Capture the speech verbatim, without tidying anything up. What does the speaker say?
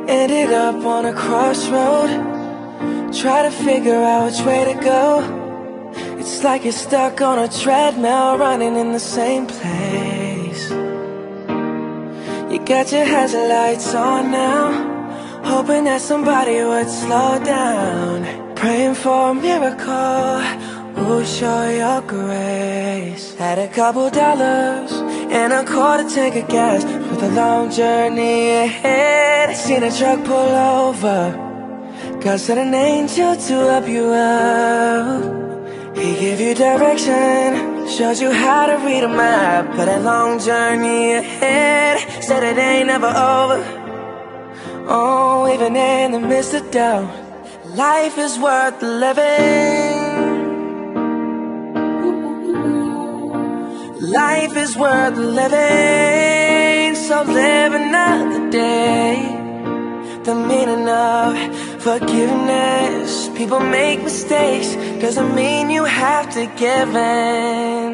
Ended up on a crossroad, try to figure out which way to go. It's like you're stuck on a treadmill, running in the same place. You got your hazard lights on now, hoping that somebody would slow down. Praying for a miracle, ooh, show your grace. Had a couple dollars and a quarter tank of gas for the long journey ahead. Seen a truck pull over, God sent an angel to help you out. He gave you direction, showed you how to read a map for that long journey ahead. Said it ain't never over, oh, even in the midst of doubt, life is worth living. Life is worth living, so live another day. The meaning of forgiveness. People make mistakes, doesn't mean you have to give in.